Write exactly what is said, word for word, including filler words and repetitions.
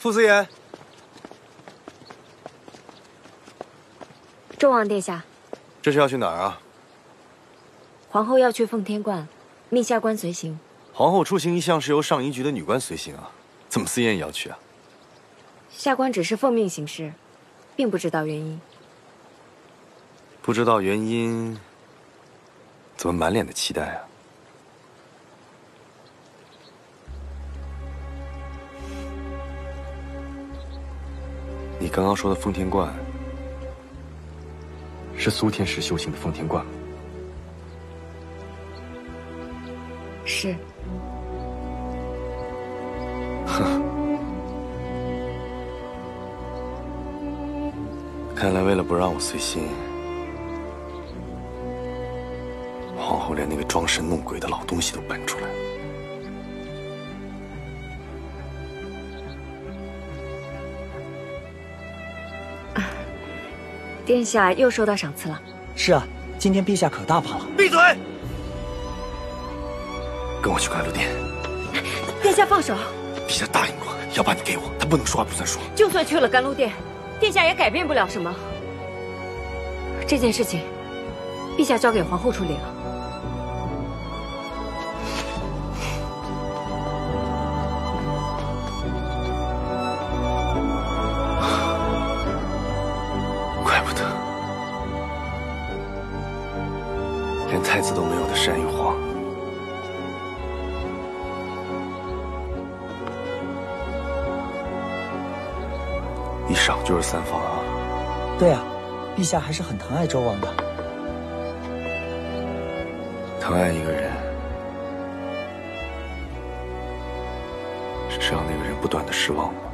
傅思言， 周王殿下， 这是要去哪儿啊？ 皇后要去奉天观，命下官随行。 皇后出行一向是由上仪局的女官随行啊，怎么思言也要去啊？ 下官只是奉命行事，并不知道原因。 不知道原因，怎么满脸的期待啊？你刚刚说的奉天观，是苏天石修行的奉天观吗？ 是。 哼，看来为了不让我随行，皇后连那个装神弄鬼的老东西都搬出来了。 殿下又受到赏赐了。 是啊，今天陛下可大方了。 闭嘴！跟我去甘露殿。 殿下放手！ 陛下答应过，要把你给我，他不能说话不算数。 就算去了甘露殿，殿下也改变不了什么。这件事情，陛下交给皇后处理了。 怪不得，连太子都没有的单于皇，一赏就是三房啊！ 对啊，陛下还是很疼爱周王的。 疼爱一个人，是让那个人不断的失望吗？